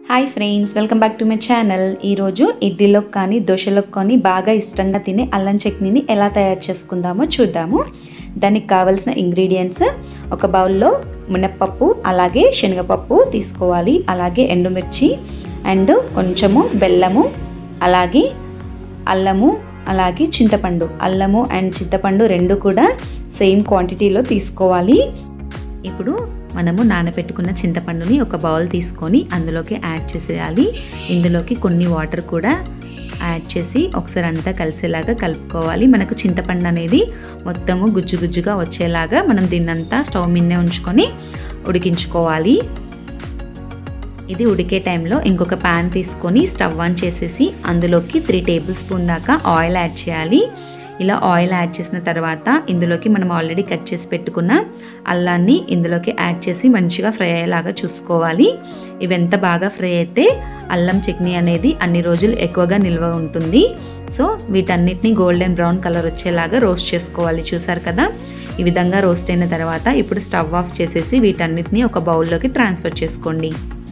Hi friends, welcome back to my channel. ఈరోజు ఇడ్లీలోకి కానీ దోశలోకి కానీ బాగా ఇష్టంగా తినే అల్లం చట్నీని ఎలా తయారు చేసుకుందామో చూద్దాము. దానికి కావాల్సిన ఇంగ్రీడియంట్స్: ఒక బౌల్లో మినప్పప్పు అలాగే శనగపప్పు తీసుకోవాలి, అలాగే ఎండుమిర్చి అండ్ కొంచెము బెల్లము, అలాగే అల్లము, అలాగే చింతపండు. అల్లము అండ్ చింతపండు రెండు కూడా సేమ్ క్వాంటిటీలో తీసుకోవాలి. ఇప్పుడు మనము నానబెట్టుకున్న చింతపండుని ఒక బౌల్ తీసుకొని అందులోకి యాడ్ చేసేయాలి. ఇందులోకి కొన్ని వాటర్ కూడా యాడ్ చేసి ఒకసారి అంతా కలిసేలాగా కలుపుకోవాలి. మనకు చింతపండు అనేది మొత్తము గుజ్జు గుజ్జుగా వచ్చేలాగా మనం దీన్నంతా స్టవ్ మీదనే ఉంచుకొని ఉడికించుకోవాలి. ఇది ఉడికే టైంలో ఇంకొక ప్యాన్ తీసుకొని స్టవ్ ఆన్ చేసేసి అందులోకి 3 టేబుల్ స్పూన్ దాకా ఆయిల్ యాడ్ చేయాలి. ఇలా ఆయిల్ యాడ్ చేసిన తర్వాత ఇందులోకి మనం ఆల్రెడీ కట్ చేసి పెట్టుకున్న అల్లాన్ని ఇందులోకి యాడ్ చేసి మంచిగా ఫ్రై అయ్యేలాగా చూసుకోవాలి. ఇవి ఎంత బాగా ఫ్రై అయితే అల్లం చట్నీ అనేది అన్ని రోజులు ఎక్కువగా నిల్వ ఉంటుంది. సో వీటన్నిటిని గోల్డెన్ బ్రౌన్ కలర్ వచ్చేలాగా రోస్ట్ చేసుకోవాలి. చూసారు కదా, ఈ విధంగా రోస్ట్ అయిన తర్వాత ఇప్పుడు స్టవ్ ఆఫ్ చేసేసి వీటన్నిటిని ఒక బౌల్లోకి ట్రాన్స్ఫర్ చేసుకోండి.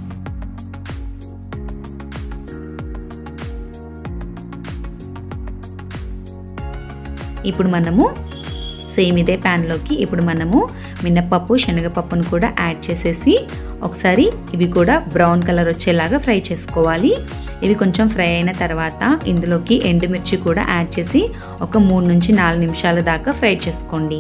ఇప్పుడు మనము సేమ్ ఇదే ప్యాన్లోకి ఇప్పుడు మనము మినప్పప్పు శనగపప్పును కూడా యాడ్ చేసేసి ఒకసారి ఇవి కూడా బ్రౌన్ కలర్ వచ్చేలాగా ఫ్రై చేసుకోవాలి. ఇవి కొంచెం ఫ్రై అయిన తర్వాత ఇందులోకి ఎండుమిర్చి కూడా యాడ్ చేసి ఒక 3 నుంచి 4 నిమిషాల దాకా ఫ్రై చేసుకోండి.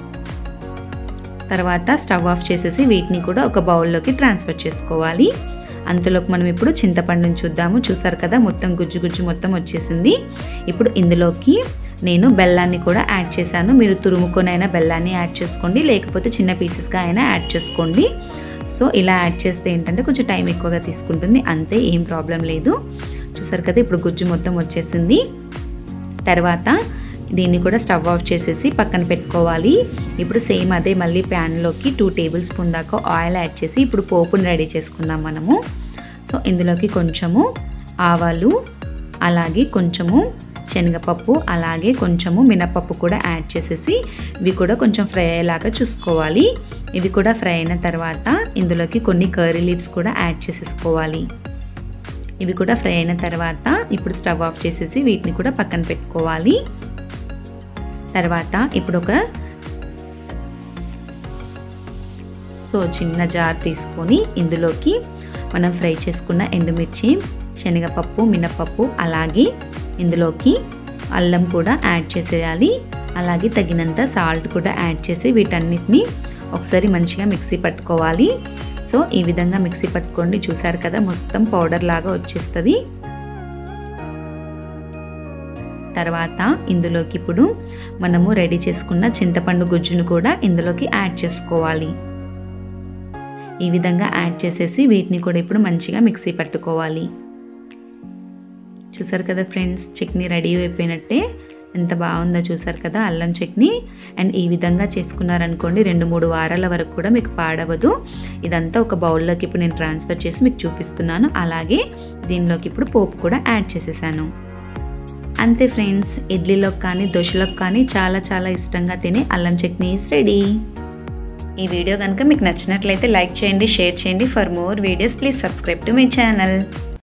తర్వాత స్టవ్ ఆఫ్ చేసేసి వీటిని కూడా ఒక బౌల్లోకి ట్రాన్స్ఫర్ చేసుకోవాలి. అంతలోకి మనం ఇప్పుడు చింతపండుని చూద్దాము. చూసారు కదా, మొత్తం గుజ్జు గుజ్జు మొత్తం వచ్చేసింది. ఇప్పుడు ఇందులోకి నేను బెల్లాన్ని కూడా యాడ్ చేశాను. మీరు తురుముకొనైనా బెల్లాన్ని యాడ్ చేసుకోండి, లేకపోతే చిన్న పీసెస్గా అయినా యాడ్ చేసుకోండి. సో ఇలా యాడ్ చేస్తే ఏంటంటే కొంచెం టైం ఎక్కువగా తీసుకుంటుంది, అంతే, ఏం ప్రాబ్లం లేదు. చూసారు కదా, ఇప్పుడు గుజ్జు మొత్తం వచ్చేసింది. తర్వాత దీన్ని కూడా స్టవ్ ఆఫ్ చేసేసి పక్కన పెట్టుకోవాలి. ఇప్పుడు సేమ్ అదే మళ్ళీ ప్యాన్లోకి 2 టేబుల్ స్పూన్ దాకా ఆయిల్ యాడ్ చేసి ఇప్పుడు పోపుని రెడీ చేసుకుందాం మనము. సో ఇందులోకి కొంచెము ఆవాలు, అలాగే కొంచెము శనగపప్పు, అలాగే కొంచెము మినపప్పు కూడా యాడ్ చేసేసి ఇవి కూడా కొంచెం ఫ్రై అయ్యేలాగా చూసుకోవాలి. ఇవి కూడా ఫ్రై అయిన తర్వాత ఇందులోకి కొన్ని కర్రీ లీవ్స్ కూడా యాడ్ చేసేసుకోవాలి. ఇవి కూడా ఫ్రై అయిన తర్వాత ఇప్పుడు స్టవ్ ఆఫ్ చేసేసి వీటిని కూడా పక్కన పెట్టుకోవాలి. తర్వాత ఇప్పుడు ఒక చిన్న జార్ తీసుకొని ఇందులోకి మనం ఫ్రై చేసుకున్న ఎండుమిర్చి, శనగపప్పు, మినపప్పు, అలాగే ఇందులోకి అల్లం కూడా యాడ్ చేసేయాలి. అలాగే తగినంత సాల్ట్ కూడా యాడ్ చేసి వీటన్నిటిని ఒకసారి మంచిగా మిక్సీ పట్టుకోవాలి. సో ఈ విధంగా మిక్సీ పట్టుకోండి. చూసారు కదా, మొత్తం పౌడర్ లాగా వచ్చేస్తుంది. తర్వాత ఇందులోకి ఇప్పుడు మనము రెడీ చేసుకున్న చింతపండు గుజ్జును కూడా ఇందులోకి యాడ్ చేసుకోవాలి. ఈ విధంగా యాడ్ చేసేసి వీటిని కూడా ఇప్పుడు మంచిగా మిక్సీ పట్టుకోవాలి. చూసారు కదా ఫ్రెండ్స్, చట్నీ రెడీ అయిపోయినట్టే. ఎంత బాగుందో చూసారు కదా అల్లం చట్నీ. అండ్ ఈ విధంగా చేసుకున్నారనుకోండి 2-3 వారాల వరకు కూడా మీకు పాడవదు. ఇదంతా ఒక బౌల్లోకి ఇప్పుడు నేను ట్రాన్స్ఫర్ చేసి మీకు చూపిస్తున్నాను. అలాగే దీనిలోకి ఇప్పుడు పోపు కూడా యాడ్ చేసేసాను. అంతే ఫ్రెండ్స్, ఇడ్లీలోకి కానీ దోశలోకి కానీ చాలా చాలా ఇష్టంగా తినే అల్లం చట్నీ ఈస్ రెడీ. ఈ వీడియో కనుక మీకు నచ్చినట్లయితే లైక్ చేయండి, షేర్ చేయండి. For more videos please subscribe to my channel.